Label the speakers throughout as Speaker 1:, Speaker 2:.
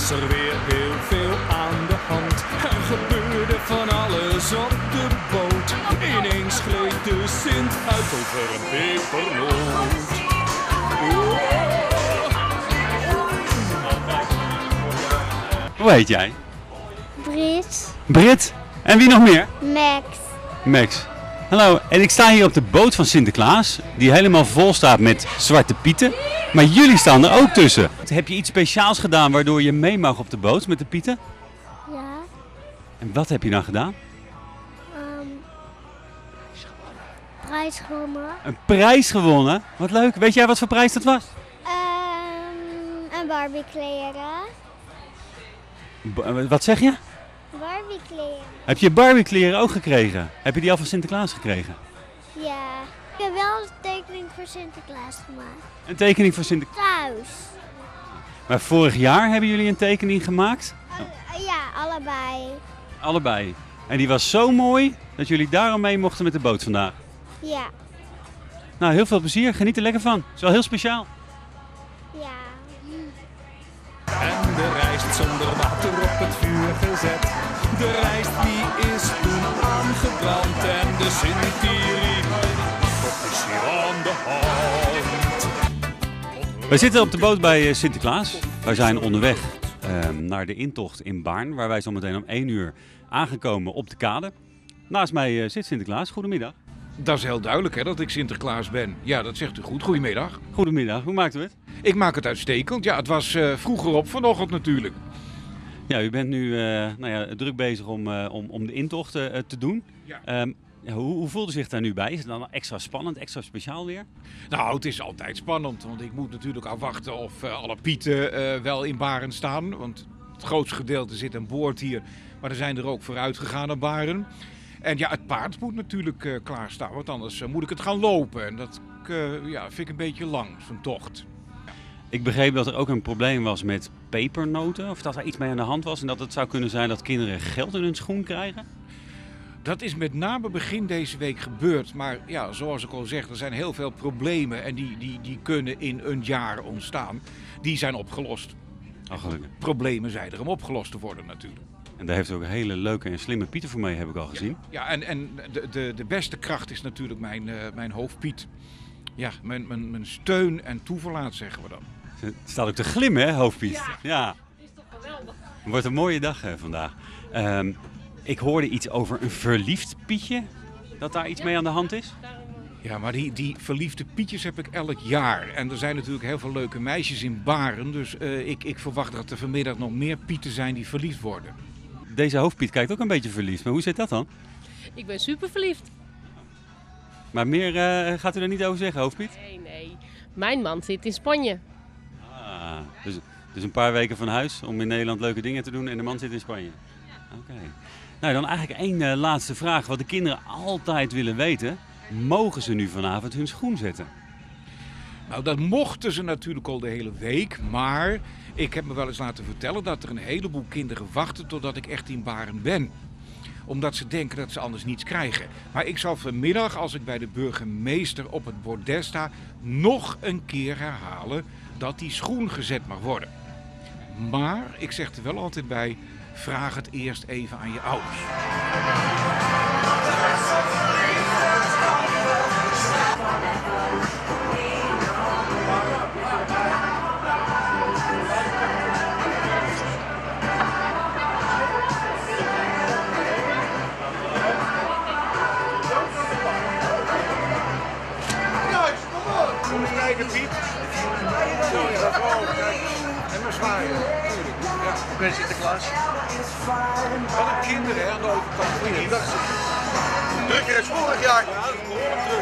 Speaker 1: was er weer heel veel aan de hand. Er gebeurde van alles op de boot. Ineens gleed de Sint uit over een pepernoot.
Speaker 2: Hoe heet jij?
Speaker 3: Brit.
Speaker 2: Brit. En wie nog meer?
Speaker 3: Max.
Speaker 2: Max. Hallo, en ik sta hier op de boot van Sinterklaas, die helemaal vol staat met zwarte pieten. Maar jullie staan er ook tussen. Heb je iets speciaals gedaan waardoor je mee mag op de boot met de pieten?
Speaker 3: Ja.
Speaker 2: En wat heb je dan gedaan?
Speaker 3: Prijs gewonnen.
Speaker 2: Een prijs gewonnen? Wat leuk. Weet jij wat voor prijs dat was?
Speaker 3: Een Barbie kleren.
Speaker 2: Wat zeg je?
Speaker 3: Barbie kleren.
Speaker 2: Heb je Barbie kleren ook gekregen? Heb je die al van Sinterklaas gekregen?
Speaker 3: Ja. Ik heb wel een tekening voor Sinterklaas gemaakt.
Speaker 2: Een tekening voor Sinterklaas?
Speaker 3: Thuis.
Speaker 2: Maar vorig jaar hebben jullie een tekening gemaakt?
Speaker 3: Ja, allebei.
Speaker 2: Allebei. En die was zo mooi dat jullie daarom mee mochten met de boot vandaag.
Speaker 3: Ja.
Speaker 2: Nou, heel veel plezier. Geniet er lekker van. Het is wel heel speciaal.
Speaker 3: Ja.
Speaker 1: En de rijst zonder water op het vuur gezet. De rijst die is toen aangebrand. En de Sint die riep, wat is hier aan de hand?
Speaker 2: Wij zitten op de boot bij Sinterklaas. Wij zijn onderweg naar de intocht in Baarn, waar wij zo meteen om 1 uur aangekomen op de kade. Naast mij zit Sinterklaas. Goedemiddag.
Speaker 4: Dat is heel duidelijk hè, dat ik Sinterklaas ben. Ja, dat zegt u goed. Goedemiddag.
Speaker 2: Goedemiddag. Hoe maakt u het?
Speaker 4: Ik maak het uitstekend. Ja, het was vroeger op vanochtend natuurlijk.
Speaker 2: Ja, u bent nu druk bezig om de intocht te doen.
Speaker 4: Ja.
Speaker 2: Hoe voelt u zich daar nu bij? Is het dan extra spannend, extra speciaal weer?
Speaker 4: Nou, het is altijd spannend, want ik moet natuurlijk afwachten of alle pieten wel in Baren staan. Want het grootste gedeelte zit aan boord hier, maar er zijn er ook vooruit gegaan naar Baren. En ja, het paard moet natuurlijk klaarstaan, want anders moet ik het gaan lopen. En dat vind ik een beetje lang, zo'n tocht.
Speaker 2: Ik begreep dat er ook een probleem was met pepernoten, of dat er iets mee aan de hand was en dat het zou kunnen zijn dat kinderen geld in hun schoen krijgen.
Speaker 4: Dat is met name begin deze week gebeurd. Maar ja, zoals ik al zeg, er zijn heel veel problemen en die kunnen in een jaar ontstaan. Die zijn opgelost.
Speaker 2: Oh, gelukkig.
Speaker 4: Problemen zijn er om opgelost te worden natuurlijk.
Speaker 2: En daar heeft u ook hele leuke en slimme pieten voor mee, heb ik al gezien.
Speaker 4: Ja, en de beste kracht is natuurlijk mijn hoofdpiet. Ja, mijn steun en toeverlaat, zeggen we dan.
Speaker 2: Het staat ook te glimmen, hè, hoofdpiet? Ja.
Speaker 5: Is toch geweldig?
Speaker 2: Het wordt een mooie dag vandaag. Ik hoorde iets over een verliefd Pietje, dat daar iets mee aan de hand is.
Speaker 4: Ja, maar die verliefde pietjes heb ik elk jaar. En er zijn natuurlijk heel veel leuke meisjes in Baren. Dus ik verwacht dat er vanmiddag nog meer pieten zijn die verliefd worden.
Speaker 2: Deze hoofdpiet kijkt ook een beetje verliefd, maar hoe zit dat dan?
Speaker 5: Ik ben super verliefd.
Speaker 2: Maar meer gaat u er niet over zeggen, hoofdpiet?
Speaker 5: Nee. Mijn man zit in Spanje.
Speaker 2: Ah, dus een paar weken van huis om in Nederland leuke dingen te doen en de man zit in Spanje. Oké. Nou, dan eigenlijk één laatste vraag. Wat de kinderen altijd willen weten. Mogen ze nu vanavond hun schoen zetten?
Speaker 4: Nou, dat mochten ze natuurlijk al de hele week. Maar ik heb me wel eens laten vertellen dat er een heleboel kinderen wachten totdat ik echt in Baren ben. Omdat ze denken dat ze anders niets krijgen. Maar ik zal vanmiddag, als ik bij de burgemeester op het bordes sta, nog een keer herhalen dat die schoen gezet mag worden. Maar ik zeg er wel altijd bij, vraag het eerst even aan je ouders. Kom eens kijken, Piet. En maar zwaaien. Ja.
Speaker 6: Ik ben Sinterklaas.
Speaker 4: Wat een kinderen hè, aan de overkant.
Speaker 6: Hier, drukker is vorig jaar.
Speaker 4: Ja, dat is behoorlijk druk.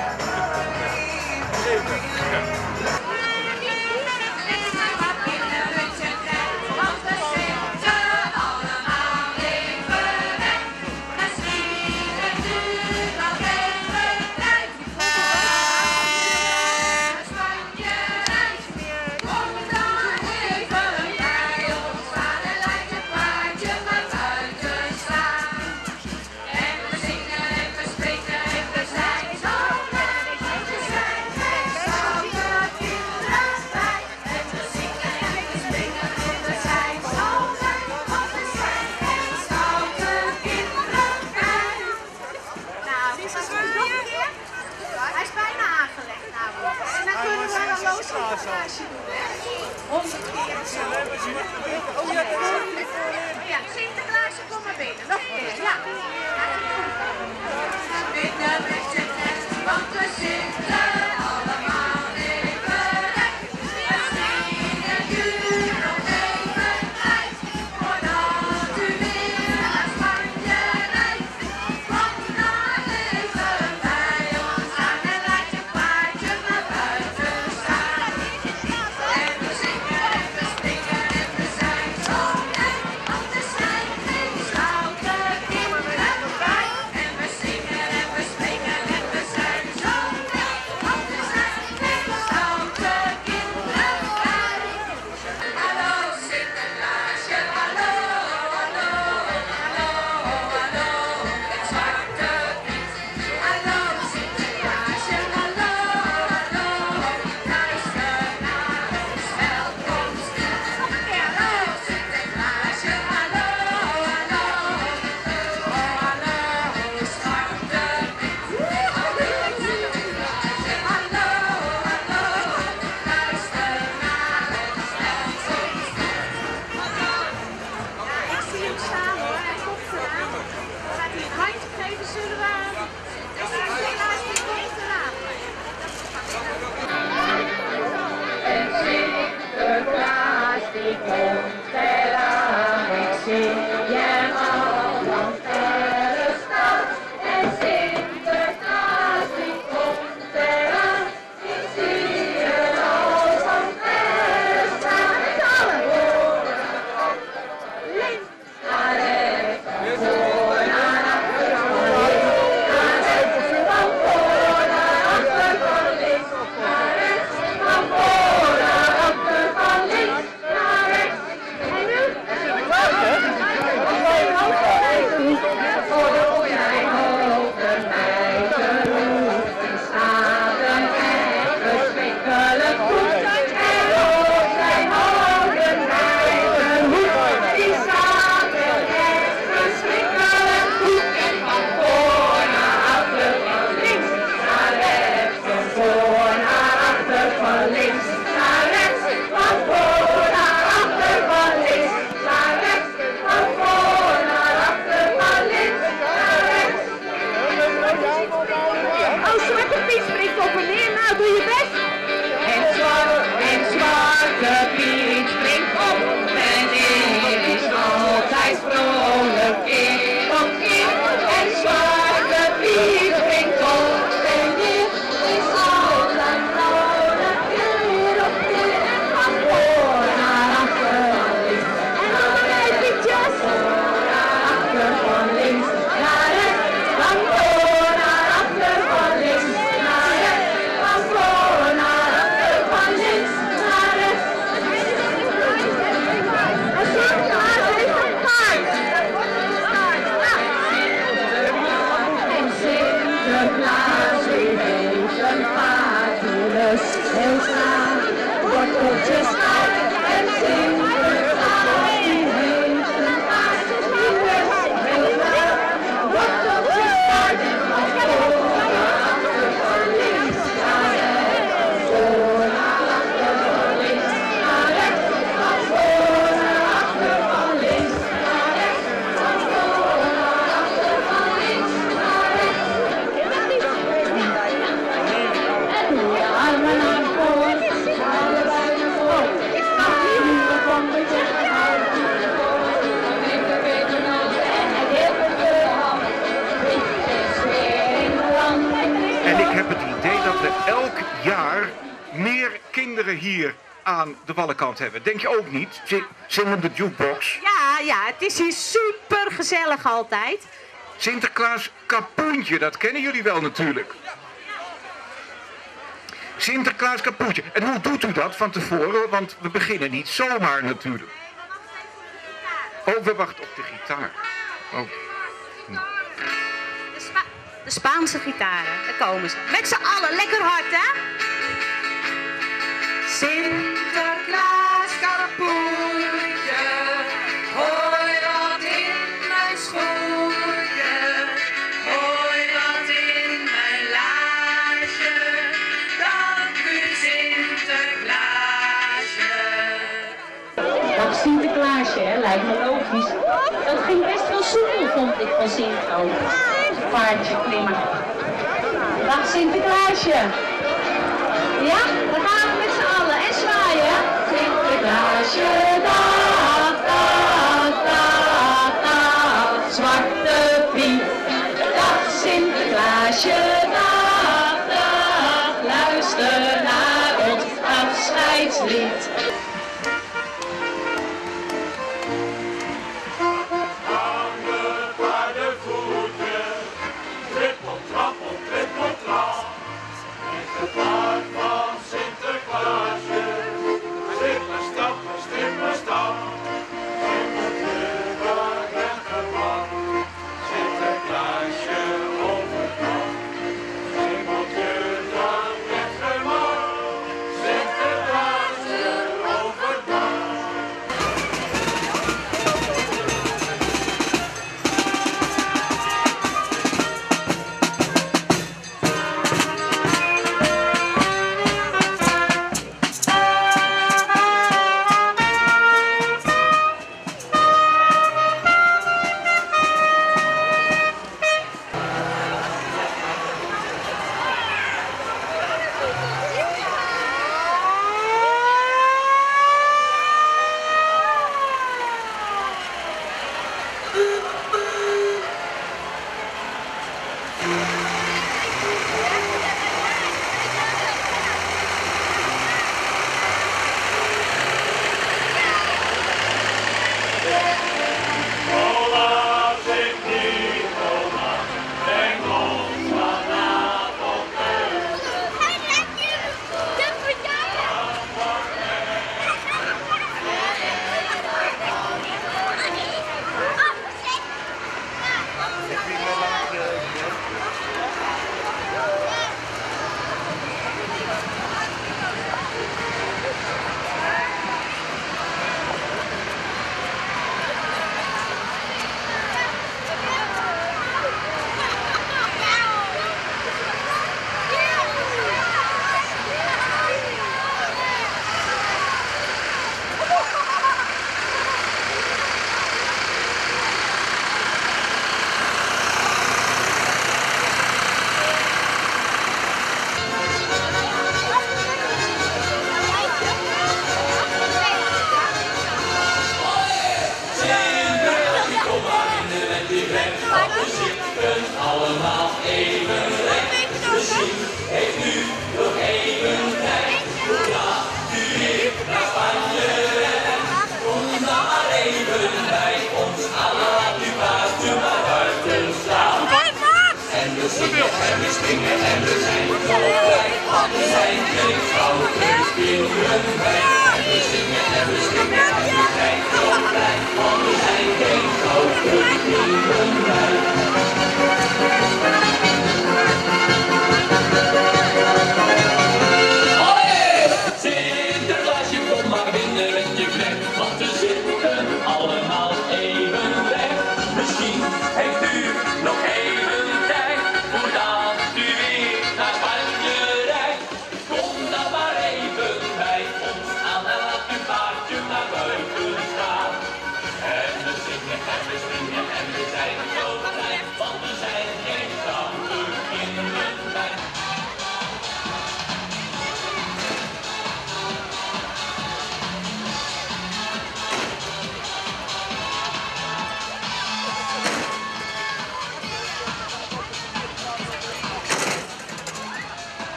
Speaker 7: Ja, Sinterklaas, kom maar binnen. Nog een keer, ja. Binnen met je nest, want we zitten allemaal even recht. We zingen jullie nog even uit, voordat u weer naar Spanje rijdt. Kom dan even bij ons aan en laat je paardje maar buiten staan. En we zingen en we springen en we zijn zo blij, want er zijn geen stoute kinderen bij. En we zingen en we springen en we zijn zo blij, want er zijn geen stoute kinderen bij. Hallo Sinterklaasje, hallo, hallo, hallo, hallo, het zwarte Piet. Hallo Sinterklaasje, hallo, hallo, luister naar ons welkomstlied. Nog een keer, hallo Sinterklaasje, hallo, hallo, hallo, zwarte Piet. Hallo Sinterklaasje, hallo, hallo, luister naar ons welkomstlied. Ik zie hem staan hoor, hij komt eraan. Gaat hij een handje geven, zullen we? En Sinterklaas die komt eraan. En Sinterklaas die komt eraan, ik zie hem al van verre staan. En Sinterklaas die komt eraan, ik zie hem al van verre staan. Met allen links naar rechts, voor naar achter, van links naar rechts, van voor naar achter, van links naar rechts, van voor naar achter, van links naar rechts. En nu? Zijn hoofden mijten roepen, staden en verschrikkelijk goed. En op zijn hoofden mijten roepen, die staden en verschrikkelijk goed. En van voor naar achter, van links naar rechts, van voor naar achter, van links naar rechts, van voor naar achter, van links naar rechts, van voor naar achter, van links naar rechts. Oh, Zwarte Piet springt op en neer, nou doe je best. En Zwarte Piet springt op en neer, is altijd vrolijk keer op keer. En Zwarte Piet springt op en neer, is altijd vrolijk keer op keer. En van voor naar achter, van links. En nog een beetje Pietjes. Voor naar achter, van links naar rechts. Van voor naar achter, van links naar rechts. Van voor naar achter, van links naar rechts. En Sinterklaas heeft een paard. En Sinterklaas heeft een paard, die lust heel graag worteltjes uit. En Sinterklaas die heeft een paard, die lust heel graag worteltjes uit. Van voor naar achter, van links naar rechts. Van voor naar achter, van links naar rechts. Van voor naar achter, van links naar rechts. Van voor naar achter, van links naar rechts. En doe je armen naar voren, allebei naar voren. Van de zeggen houden, de winkelnoten en het hippe hand. Dit is weer in de land.
Speaker 6: En ik heb het idee dat we elk jaar meer kinderen hier aan de Wallenkant hebben. Denk je ook niet? Zingende jukebox.
Speaker 7: Ja, het is hier super gezellig altijd.
Speaker 6: Sinterklaas Kapoentje, dat kennen jullie wel natuurlijk. Sinterklaas Kapoentje. En hoe doet u dat van tevoren? Want we beginnen niet zomaar natuurlijk. Oh, we wachten op de gitaar. Oh.
Speaker 7: De Spaanse gitaren, daar komen ze. Met z'n allen, lekker hard hè? Sinterklaas Kapoentje, gooi wat in mijn schoentje, gooi wat in mijn laarsje, dank u Sinterklaasje.
Speaker 8: Sinterklaasje, hè? Lijkt me logisch. Dat ging best wel soepel, vond ik van Sinto. Paardje klimmen. Dag Sinterklaasje. Ja, dan gaan we met z'n allen. En zwaaien. Sinterklaasje, dag, dag, dag, dag. Zwarte Piet. Dag Sinterklaasje, dag, dag. Luister naar ons afscheidslied.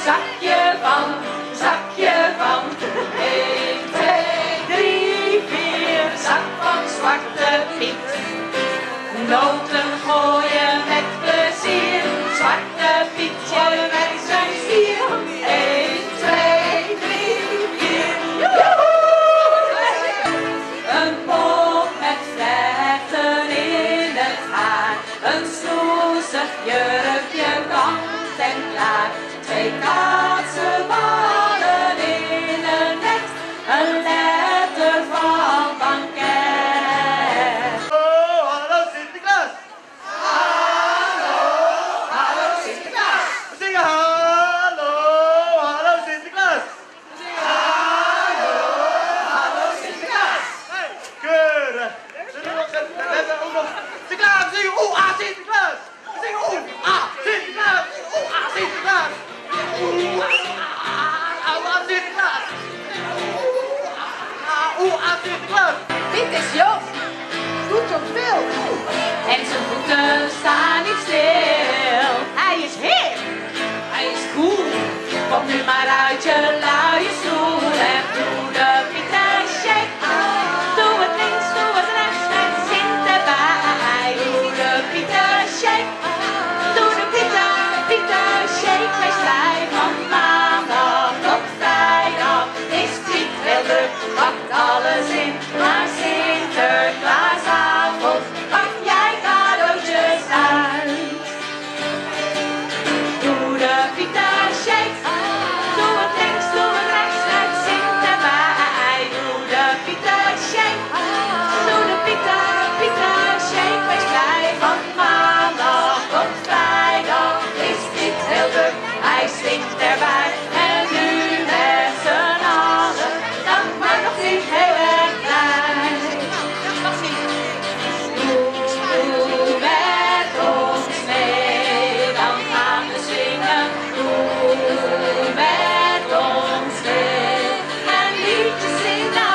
Speaker 7: zakje van, zakje van. 1, 2, 3, 4, zak van Zwarte Piet. Noten gooien met plezier, Zwarte Pietje met zijn stier. 1, 2, 3, 4, joehoe! Een pop met vlechten in het haar, een snoezig jurkje kant en klaar. 2 katzenballen in een net, een letter van banket.
Speaker 9: Oh, hallo Sinterklaas!
Speaker 7: Hallo Sinterklaas!
Speaker 9: We zingen hallo, hallo Sinterklaas!
Speaker 7: Hallo Sinterklaas!
Speaker 9: Hey, keurig! We hebben ook nog Sinterklaas, we zingen oeh, ah, Sinterklaas! We zingen oeh, ah, Sinterklaas! Oeh, ah, Sinterklaas! Oeh, ah, Sinterklaas! Oeh, ah, Sinterklaas!
Speaker 7: Dit is Joop, doet zo veel. En zijn voeten staan niet stil. Hij is hip, hij is cool. Kom nu maar uit je luie stoel en doe de Pieter shake. Doe het links, doe het rechts met Sint erbij. Doe de Pieter shake. Doe de Pieter shake. Wees blij van maandag tot vrijdag. Is Piet heel druk, pakt alles in. Maar Sinterklaasavond pak jij cadeautjes uit. Doe de Pieter shake. Doe het links, doe het rechts met Sint erbij. Doe de Pieter shake. Doe de Pieter shake. Wees blij van maandag tot vrijdag. Is Piet heel druk, hij zingt erbij. En nu met z'n allen, dan maar nog niet heel erg blij. Doe met ons mee, dan gaan we zingen. Doe met ons mee en liedjes zingen.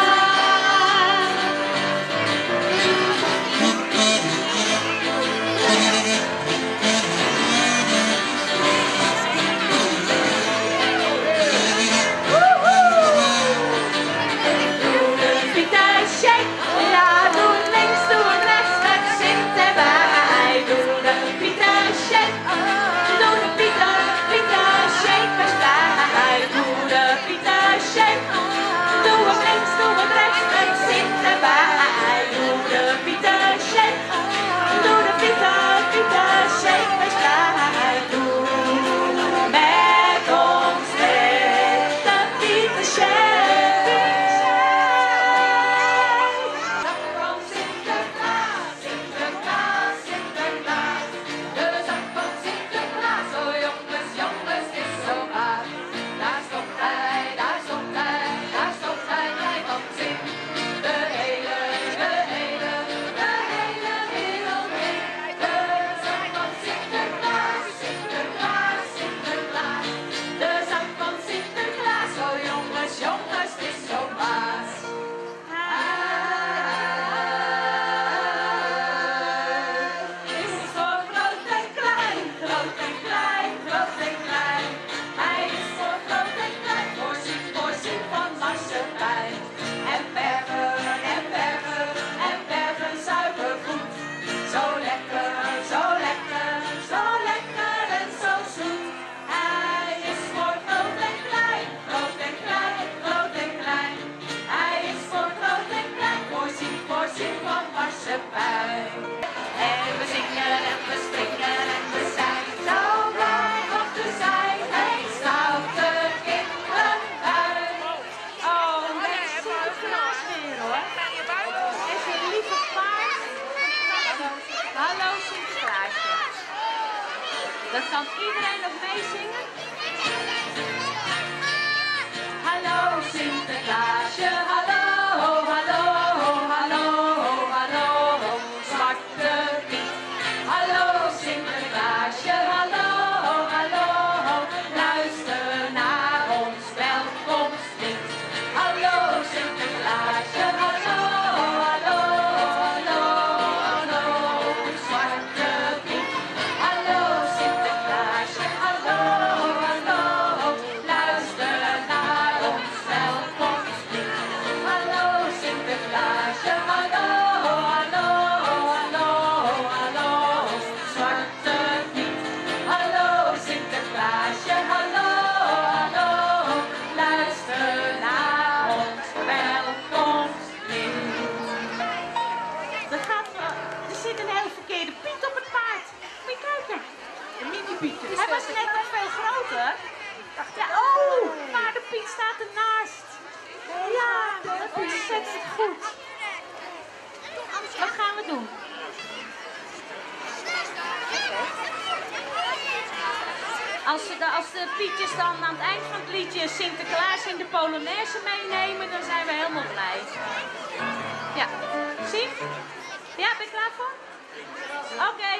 Speaker 8: wachten. Ja, oh, maar de Piet staat ernaast. Ja, dat is ontzettend goed. Wat gaan we doen? Als de Pietjes dan aan het eind van het liedje Sinterklaas in de Polonaise meenemen, dan zijn we helemaal blij. Ja, zie? Ja, ben je klaar voor? Oké.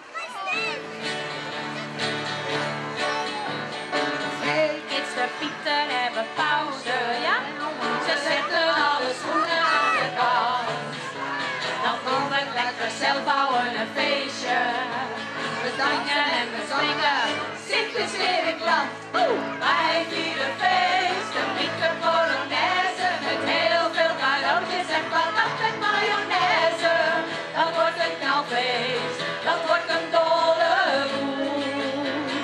Speaker 8: Hey kids, de Pieten hebben pauze, ja? Ze zetten alle schoenen aan de kant. Dan doen we lekker zelf bouwen een feestje. We dansen en we springen, Sint is weer in land. Wij vieren feest, de Pieten Polonaise. Met heel veel cadeautjes en patat met mayonaise. Dat wordt een knalfeest, dat wordt een dolle boel.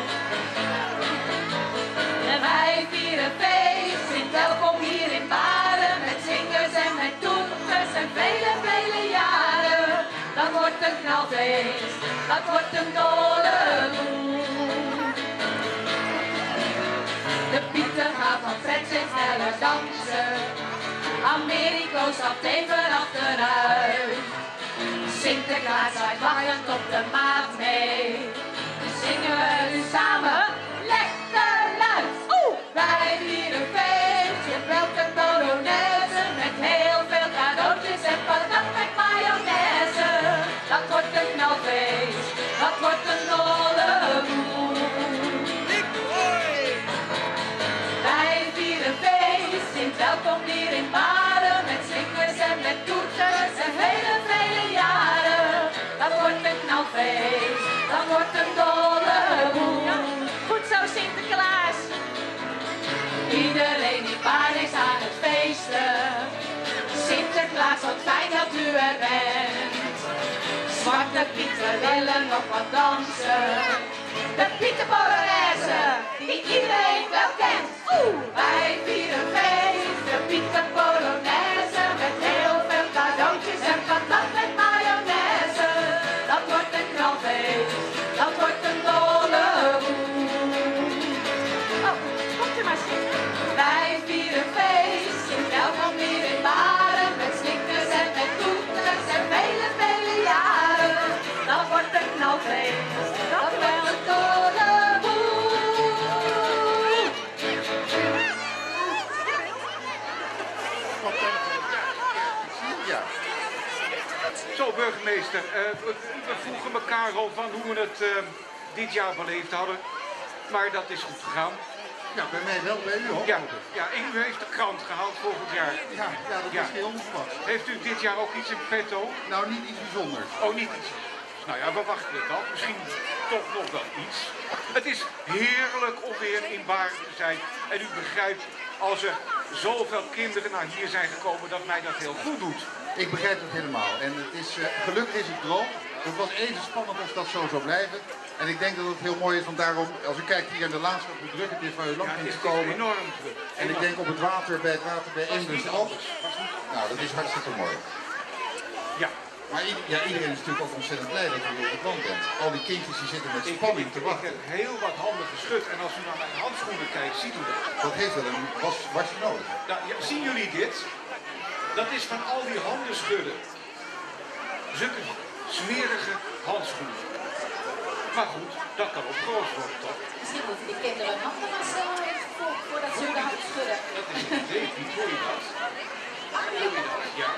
Speaker 8: En wij vieren feest, Sint welkom hier in Baren. Met zingers en met toeters en vele, vele jaren. Dat wordt een knalfeest, dat wordt een dolle boel. De Pieten gaan van pret steeds sneller dansen. Americo stapt even achteruit. Sinterklaas zwaait wachtend op de maat mee. Zingen we nu samen lekker luid. Wij vieren feest, je belt een polonaise. Met heel veel cadeautjes en patat met mayonaise. Dat wordt een knalfeest, dat wordt een dolle boel. Wij vieren feest, Sint welkom hier in Baren. Met zingers en met toeters en vele, vele jaren. Dat wordt een knalfeest, dat wordt een dolle boel. Goed zo Sinterklaas. Iedereen in Baren is aan het feesten. Sinterklaas, wat fijn dat u er bent. Zwarte Pieten willen nog wat dansen. De Pieten Polonaise, die iedereen wel kent. Wij vieren feest, de Pieten Polonaise. Met heel veel cadeautjes en patat met mayonaise. Dat wordt een knalfeest, dat wordt een dolle boel. Oh, komt u maar zitten. Wij vieren feest, Sint welkom hier in Baren. Met snickers en met toeters en vele, vele jaren. Dat wordt een knalfeest, dat wordt een dolle boel.
Speaker 6: Ja.
Speaker 4: Zo, burgemeester, we vroegen elkaar al van hoe we het dit jaar beleefd hadden. Maar dat is goed gegaan.
Speaker 6: Ja, bij mij wel, bij u ook.
Speaker 4: Ja, u heeft de krant gehaald volgend jaar.
Speaker 6: Ja, dat is heel onverwacht.
Speaker 4: Heeft u dit jaar ook iets in petto?
Speaker 6: Nou, niet iets bijzonders.
Speaker 4: Oh, niet iets. Nou ja, we wachten het af. Misschien toch nog wel iets. Het is heerlijk om weer in Baren te zijn. En u begrijpt, als er zoveel kinderen naar hier zijn gekomen, dat mij dat heel goed doet.
Speaker 6: Ik begrijp het helemaal. En het is, gelukkig is het droog. Het was even spannend of dat zo zou blijven. En ik denk dat het heel mooi is, want daarom, als u kijkt hier in de Laanstad, hoe druk het is waar u langs moet komen.
Speaker 4: Enorm druk.
Speaker 6: En ik denk op het water, bij het water bij Eemnes ook. Nou, dat is hartstikke mooi.
Speaker 4: Ja.
Speaker 6: Maar iedereen is natuurlijk ook ontzettend blij dat u op het land bent. Al die kindjes die zitten met spanning te wachten.
Speaker 4: Ik heb heel wat handen geschud en als u naar mijn handschoenen kijkt, ziet u dat.
Speaker 6: Dat heeft wel een wasje nodig.
Speaker 4: Nou, ja, zien jullie dit? Dat is van al die handen schudden. Zulke smerige handschoenen. Maar goed, dat kan opgelost worden, toch?
Speaker 8: Misschien moeten die kinderen nog eens voordat ze de hand schudden.
Speaker 4: Dat is een idee, wie hoor je dat? Hoor je dat? Ja.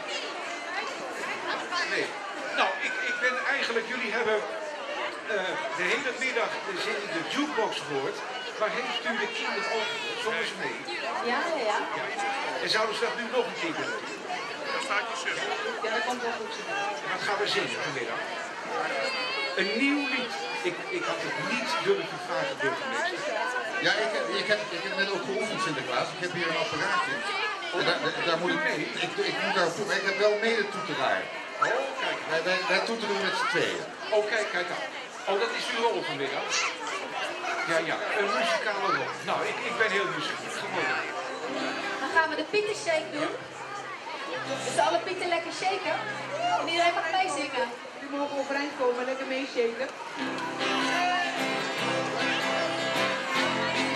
Speaker 4: Nee. Nou, ik ben eigenlijk, jullie hebben de hele middag de jukebox gehoord. Maar heeft u de kinderen ook soms mee?
Speaker 8: Ja.
Speaker 4: En zouden ze dat nu nog een keer willen doen?
Speaker 8: Ja, dat komt wel goed.
Speaker 4: Wat gaan we zingen vanmiddag? Een nieuw lied. Ik had het niet durven vragen, burgemeester.
Speaker 6: Ja, ik heb net ook geoefend, Sinterklaas. Ik heb hier een apparaatje. En daar moet ik moet daar toe. Ik heb wel medetoeteraar.
Speaker 4: Oh, kijk.
Speaker 6: Wij toeteren met z'n tweeën.
Speaker 4: Oh, kijk aan. Oh, dat is uw rol vanmiddag. Ja, een muzikale rol. Nou, ik ben heel nieuwsgierig geworden.
Speaker 8: Dan gaan we de Pietershake doen. Dus alle Pieten lekker shaken. En iedereen mag meezingen.
Speaker 10: U mogen overeind komen, lekker meeshaken.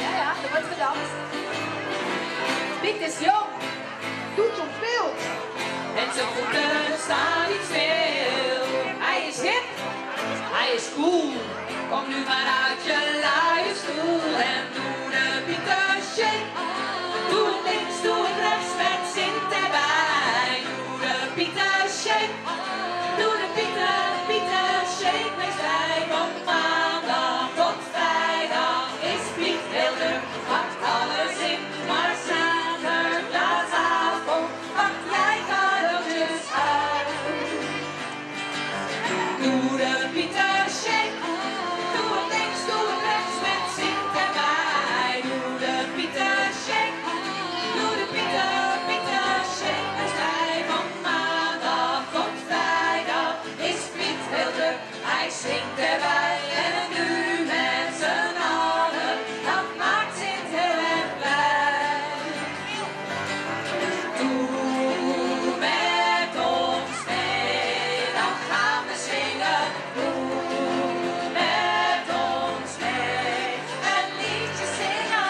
Speaker 7: school. Kom nu maar uit je luie stoel en doe de Pieter shake. Doe het links, doe het rechts met Sint erbij. Doe de Pieter shake. Doe de Pieter shake. Wees blij van maandag tot vrijdag is Piet heel druk. Pakt alles in, maar zaterdagavond pak jij cadeautjes uit. Doe de Pieter shake. Doe het links, doe het rechts met Sint erbij. Doe de Pieter shake. Doe de Pieter shake. Wees blij van maandag tot vrijdag is Piet heel druk. Hij zingt erbij en nu met z'n allen. Dat maakt Sint heel erg blij. Doe met ons mee, dan gaan we zingen. Doe met ons mee, een liedje zingen.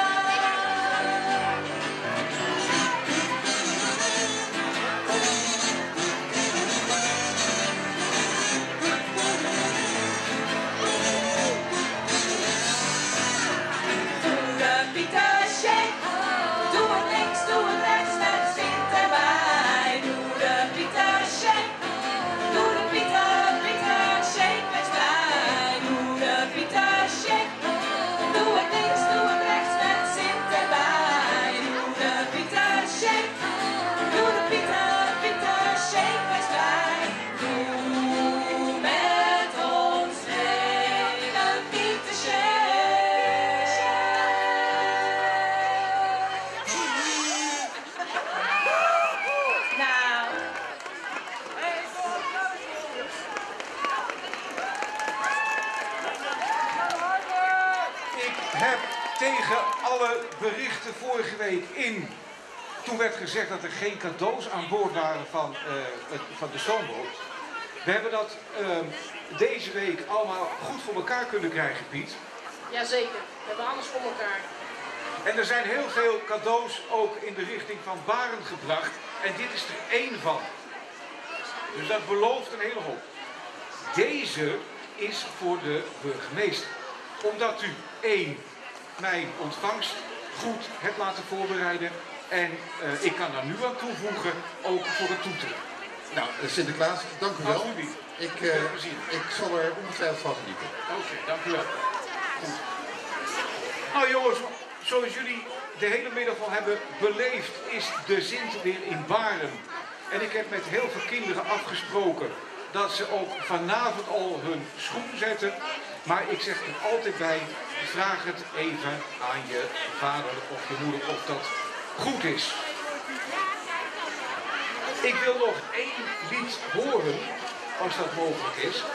Speaker 7: Doe de Pieter shake. Doe het links, doe het rechts met Sint erbij. Doe de Pieter shake. Doe de Pieter shake. Wees blij. Doe de Pieter shake. Doe het links, doe het rechts met Sint erbij. Doe de Pieter shake. Doe de Pieter shake. Wees blij. Doe met ons mee de Pieter shake. Nou.
Speaker 4: Ik heb tegen alle berichten vorige week in, toen werd gezegd dat er geen cadeaus aan boord waren van de stoomboot. We hebben dat deze week allemaal goed voor elkaar kunnen krijgen, Piet.
Speaker 5: Jazeker, we hebben alles voor elkaar.
Speaker 4: En er zijn heel veel cadeaus ook in de richting van Baren gebracht. En dit is er één van. Dus dat belooft een hele hoop. Deze is voor de burgemeester. Omdat u mijn ontvangst goed hebt laten voorbereiden. En ik kan daar nu aan toevoegen, ook voor het toeteren.
Speaker 6: Nou, Sinterklaas, dank u wel.
Speaker 4: Alsjeblieft.
Speaker 6: Ik zal er ongetwijfeld van genieten.
Speaker 4: Oké, dank u wel. Goed. Nou jongens, zoals jullie de hele middag al hebben beleefd, is de Sint weer in Baren. En ik heb met heel veel kinderen afgesproken dat ze ook vanavond al hun schoen zetten. Maar ik zeg er altijd bij, vraag het even aan je vader of je moeder of dat goed is. Ik wil nog één lied horen, als dat mogelijk is.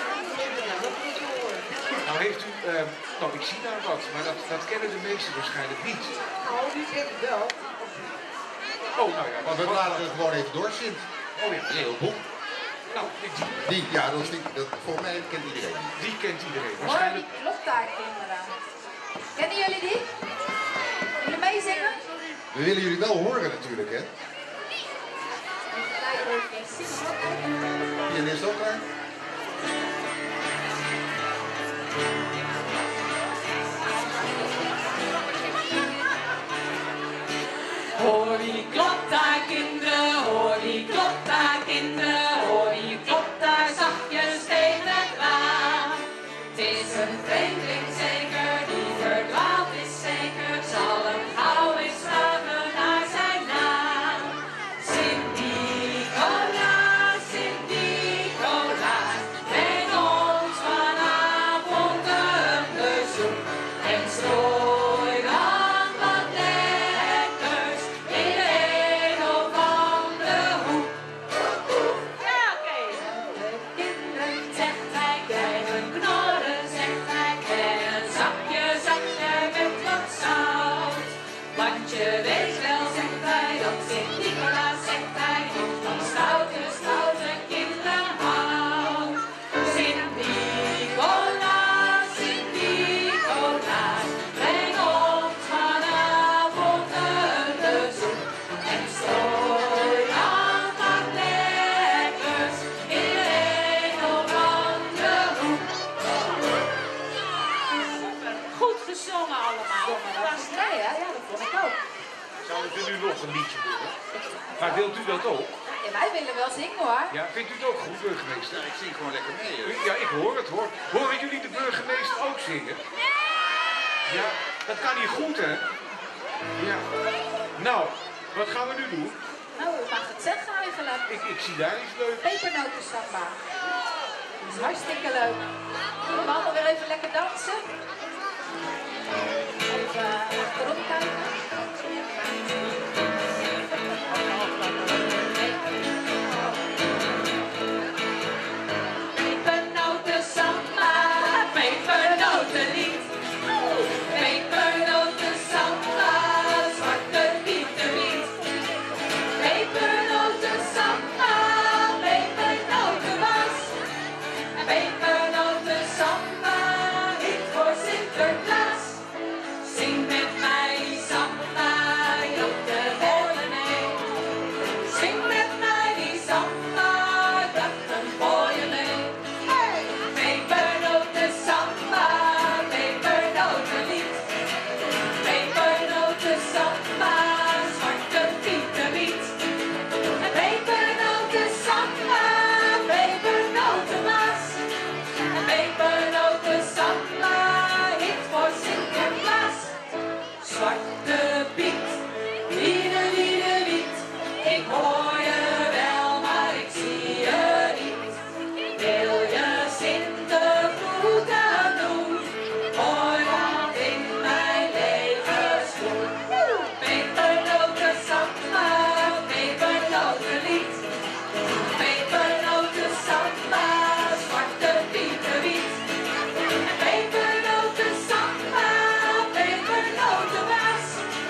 Speaker 4: Nou heeft u, nou ik zie daar wat, maar dat kennen de meesten waarschijnlijk niet.
Speaker 9: Nou, die ken ik wel.
Speaker 4: Oh, nou ja.
Speaker 6: Maar we bladeren het gewoon even door, Sint.
Speaker 4: Oh ja.
Speaker 6: Een heel boek.
Speaker 4: Nou,
Speaker 6: Ja, volgens mij kent iedereen.
Speaker 4: Die kent iedereen.
Speaker 10: Hoor
Speaker 4: Waarschijnlijk.
Speaker 10: die kloktaartkinderen. Kennen jullie die? Jullie meezingen?
Speaker 6: We willen jullie wel horen natuurlijk, hè? Pianist ook klaar?
Speaker 7: Hoor die klok daar kinderen, hoor die klok daar kinderen, hoor die klok daar zachtjes tegen het raam. Het is een vreemdeling zeker, die verdwaald is zeker, zal hem gauw eens vragen naar zijn naam. Sint-Nicolaas, Sint-Nicolaas, breng
Speaker 4: we nu nog een liedje doen. Maar wilt u dat ook?
Speaker 10: Ja, wij willen wel zingen hoor.
Speaker 4: Ja, vindt u het ook goed, burgemeester?
Speaker 6: Ja, ik zing gewoon lekker mee. Hè.
Speaker 4: Ja, ik hoor het hoor. Horen jullie de burgemeester ook zingen? Ja, dat kan hier goed hè? Ja. Nou, wat gaan we nu doen?
Speaker 10: Nou, u mag het zeggen eigenlijk.
Speaker 4: Ik zie daar iets leuks.
Speaker 10: Pepernotensamba. Dat is hartstikke leuk. Zullen we allemaal weer even lekker dansen? Even achterom kijken. Pepernotensamba, pepernotenlied. Pepernotensamba, zwarte pieterlied. Pepernotensamba, pepernotenwas. Pepernotensamba, hit voor Sinterklaas. Zing met mij die samba, op de volle mee. Zing met mij die samba, dat een mooie mee. Pepernotensamba, pepernotenlied. Pepernotensamba, zwarte pieterlied. Pepernotensamba, pepernotenwas. Pepernotensamba, hit voor Sinterklaas. Zwarte Piet, liedeliedelied. Ik hoor je wel, maar ik zie je niet. Wil je Sintergroeten doen? Hoor dan in mijn levensgroen. Pepernotensamba, pepernotenlied. Pepernotensamba, zwarte pieterlied. Pepernotensamba, pepernotenwas.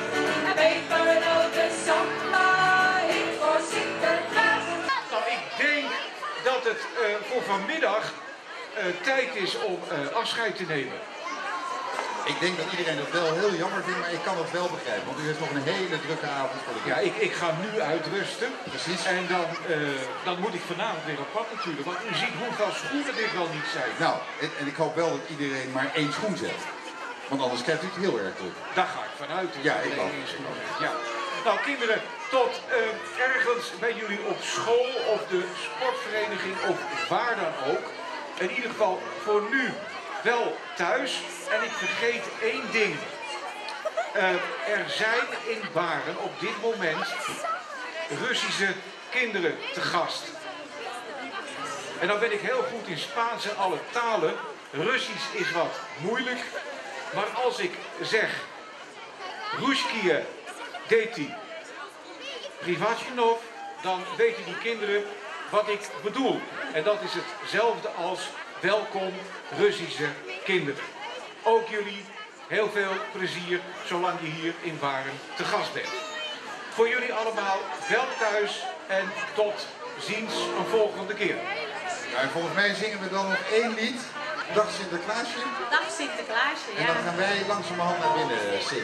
Speaker 10: Pepernotensamba, hit voor Sinterklaas.
Speaker 4: Nou, ik denk dat het voor vanmiddag tijd is om afscheid te nemen.
Speaker 6: Ik denk dat iedereen het wel heel jammer vindt, maar ik kan het wel begrijpen. Want u heeft nog een hele drukke avond voor de
Speaker 4: Ja,
Speaker 6: kinderen.
Speaker 4: ik ga nu uitrusten.
Speaker 6: Precies.
Speaker 4: En dan moet ik vanavond weer op pad natuurlijk. Want u ziet hoeveel schoenen dit wel niet zijn.
Speaker 6: Nou, en ik hoop wel dat iedereen maar één schoen zet. Want anders krijgt u het heel erg druk.
Speaker 4: Daar ga ik vanuit. dat
Speaker 6: Ja, ik
Speaker 4: iedereen
Speaker 6: ook.
Speaker 4: één schoen heeft. Ja. Nou, kinderen, tot ergens bij jullie op school of de sportvereniging of waar dan ook. In ieder geval voor nu wel thuis. En ik vergeet één ding. Er zijn in Baren op dit moment Russische kinderen te gast. En dan ben ik heel goed in Spaans en alle talen. Russisch is wat moeilijk. Maar als ik zeg Rushkie Deti Privachinov, dan weten die kinderen wat ik bedoel. En dat is hetzelfde als welkom Russische kinderen. Ook jullie heel veel plezier zolang je hier in Baren te gast bent. Voor jullie allemaal wel thuis en tot ziens een volgende keer.
Speaker 6: Ja, en volgens mij zingen we dan nog één lied. Dag Sinterklaasje.
Speaker 10: Dag Sinterklaasje,
Speaker 6: En dan gaan wij langzamerhand naar binnen, Sint.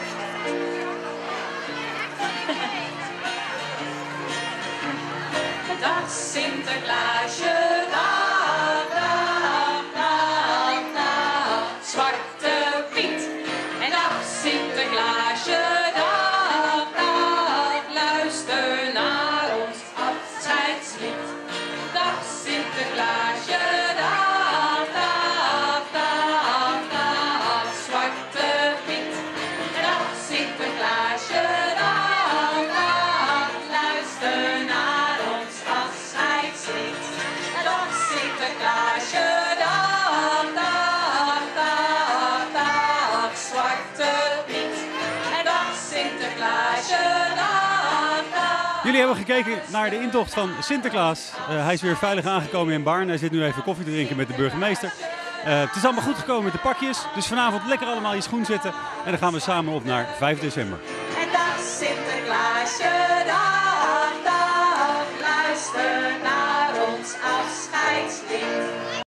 Speaker 10: Dag Sinterklaasje, dag, dag, dag, dag. Zwarte Piet. En dag Sinterklaasje, dag, dag. Luister naar ons afscheidslied. Dag Sinterklaasje, dag, dag, dag, dag. Zwarte Piet. En dag Sinterklaasje, dag, dag. Luister naar ons afscheidslied. Dag Sinterklaasje, dag, dag, dag, dag. Zwarte Piet. En dag Sinterklaasje, dag, dag.
Speaker 2: Jullie hebben gekeken naar de intocht van Sinterklaas. Hij is weer veilig aangekomen in Baarn. Hij zit nu even koffie te drinken met de burgemeester. Het is allemaal goed gekomen met de pakjes. Dus vanavond lekker allemaal je schoen zetten. En dan gaan we samen op naar 5 december.